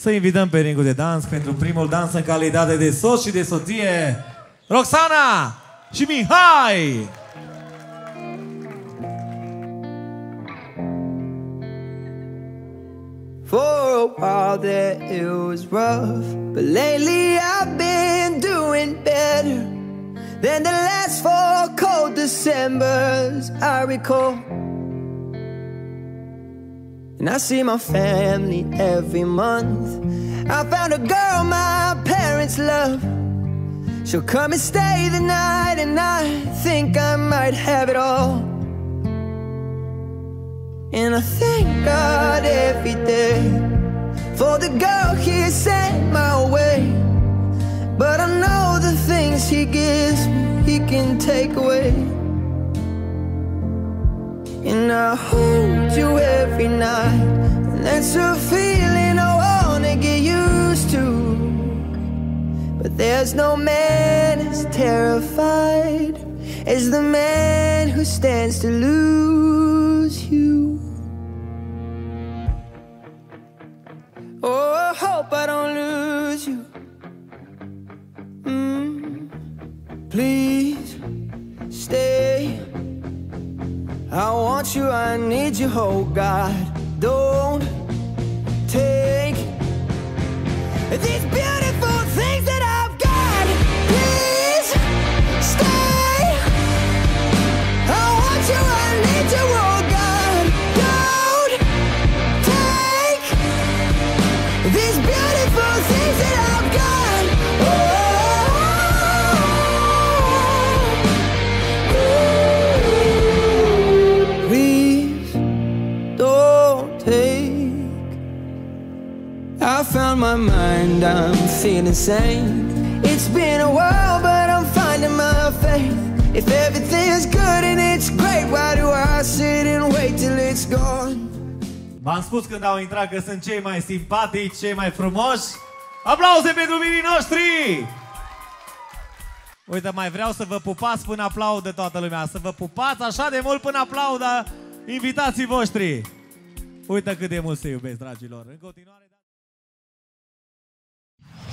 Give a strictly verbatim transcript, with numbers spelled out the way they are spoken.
să invităm pe ringul de dans pentru primul dans în calitate de soț și de soție, Roxana și Mihai! For a while there it was rough, but lately I've been doing better than the last four cold Decembers I recall. And I see my family every month. I found a girl my parents love. She'll come and stay the night, and I think I might have it all. And I thank God every day for the girl He sent my way. But I know the things He gives me, He can take away. And I hold you every night, and that's a feeling I wanna get used to. But there's no man as terrified as the man who stands to lose you. Oh, I hope I don't lose you. mm. Please stay. I want you, I need you, oh God. Don't take these beautiful things that I've got. Please stay. I want you, I need you, oh God. Don't take these beautiful things that I've got. Oh. I found my mind, I'm feeling sane. It's been a while, but I'm finding my faith. If everything's good and it's great, why do I sit and wait till it's gone? V-am spus când au intrat că sunt cei mai simpatici, cei mai frumoși. Aplauze pentru mirii noștri! Uite, mai vreau să vă pupați până aplaudă toată lumea. Să vă pupați așa de mult până aplaudă invitații voștri. Uite cât de mult se iubesc, dragilor. În continuare...